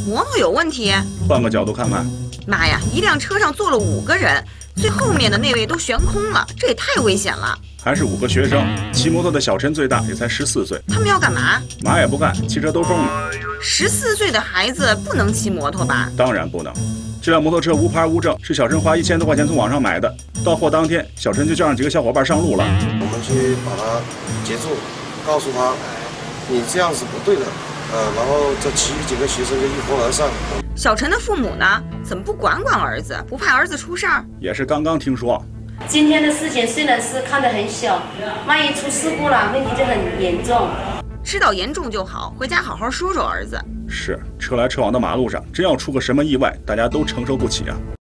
摩托有问题？ 换个角度看看。 妈呀，一辆车上坐了5个人，最后面的那位都悬空了，这也太危险了。 还是5个学生，骑摩托的小陈最大，也才14岁。 他们要干嘛？ 嘛也不干，骑车兜风呢。 14岁的孩子不能骑摩托吧？ 当然不能。这辆摩托车无牌无证，是小陈花1000多块钱从网上买的。到货当天，小陈就叫上几个小伙伴上路了。 我们去把他截住，告诉他你这样是不对的。然后这其余几个学生就一哄而上。 小陈的父母呢？怎么不管管儿子，不怕儿子出事儿？ 也是刚刚听说。 今天的事情虽然是看得很小，万一出事故了，问题就很严重。 知道严重就好，回家好好说说儿子。 是，车来车往的马路上，真要出个什么意外，大家都承受不起啊。